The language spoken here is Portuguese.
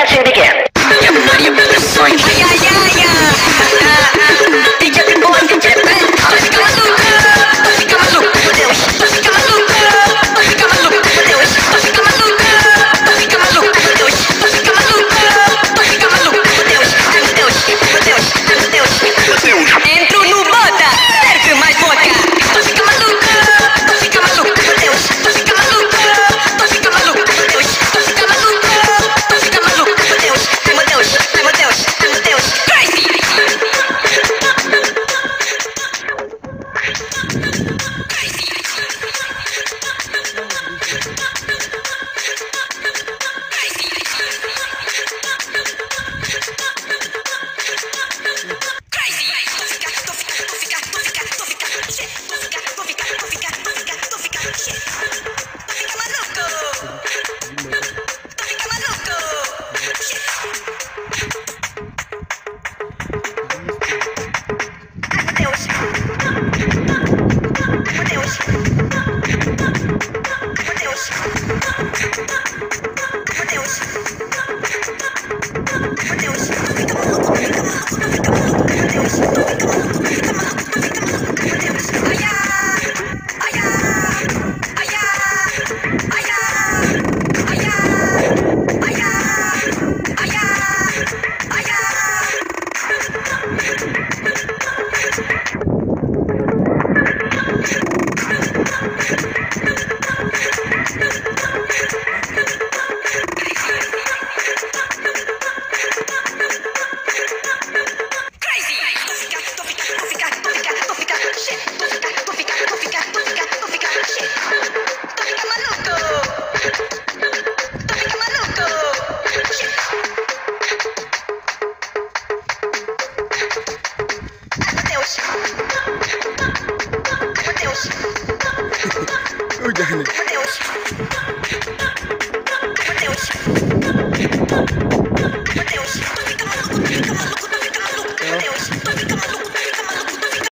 dancing begin. Entro no bota, serve mais vodka. Tu fica maluca, tu fica maluca, meu Deus. Tu fica maluca, tu fica maluca, meu Deus. Tu fica maluca, tu fica maluca, meu Deus. Ai meu Deus, ai meu Deus, ai meu Deus. Crazy. Udah nih. Deus,